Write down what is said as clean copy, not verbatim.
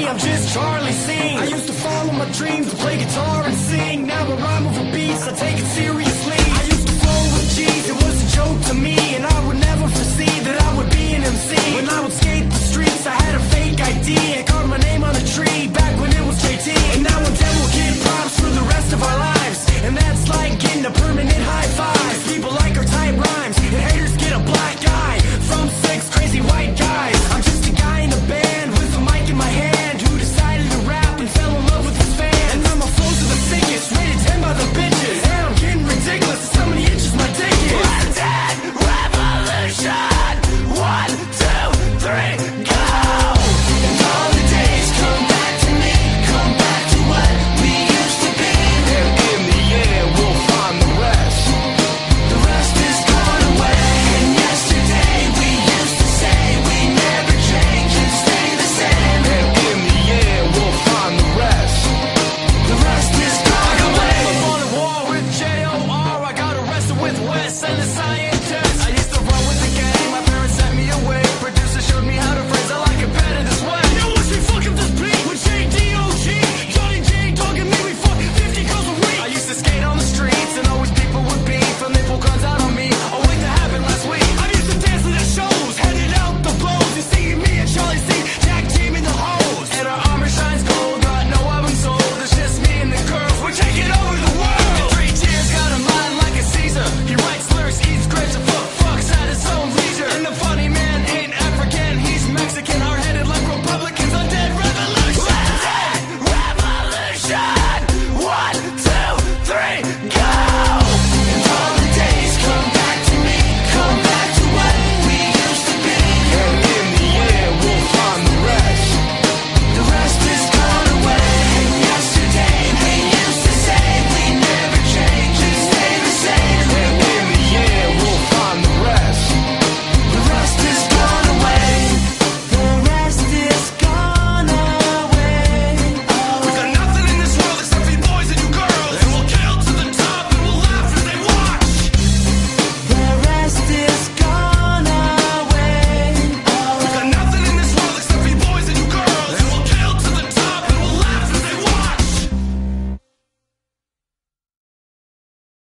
I'm just Charlie Sing. I used to follow my dreams to play guitar and sing. Now I rhyme over beats, I take it seriously. I used to flow with G's, it was a joke to me, and I would never foresee that I would be an MC. When I would skate the streets, I had a fake ID and carved my name on a tree back when it was JT. And now I'm dead, we'll get props for the rest of our lives, and that's like getting a permanent high five. People like our tight rhymes, and haters get a black eye from 6 crazy white guys. I'm just a guy in a band with a mic in my hand who decided to rap and fell in love with his fans. And now my flows are the sickest, rated 10 by the bitches, and I'm getting ridiculous. How many inches my dick is? We're dead revolution. 1, 2, 3.